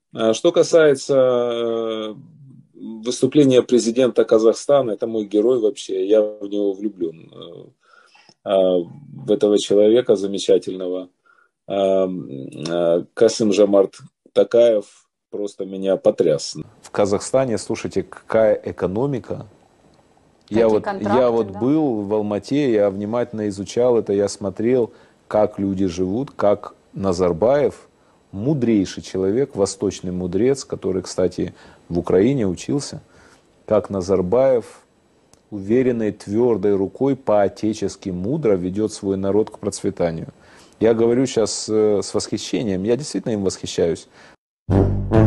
Что касается выступления президента Казахстана, это мой герой вообще, я в него влюблен, в этого человека замечательного. Касым-Жомарт Токаев просто меня потряс. В Казахстане, слушайте, какая экономика. Я Какие вот, я контракты, вот да? был в Алмате, я внимательно изучал это, я смотрел, как люди живут, как Назарбаев, мудрейший человек, восточный мудрец, который, кстати, в Украине учился, как Назарбаев уверенной, твердой рукой, по-отечески мудро ведет свой народ к процветанию. Я говорю сейчас с восхищением, я действительно им восхищаюсь.